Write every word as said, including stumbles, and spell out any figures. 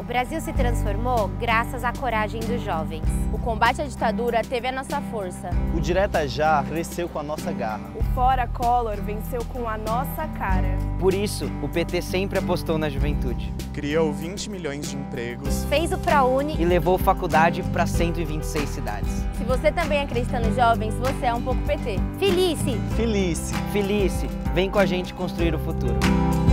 O Brasil se transformou graças à coragem dos jovens. O combate à ditadura teve a nossa força. O Direta Já cresceu com a nossa garra. O Fora Collor venceu com a nossa cara. Por isso, o P T sempre apostou na juventude. Criou vinte milhões de empregos. Fez o ProUni e levou faculdade para cento e vinte e seis cidades. Se você também acredita nos jovens, você é um pouco P T. Felice! Felice! Felice! Vem com a gente construir o futuro.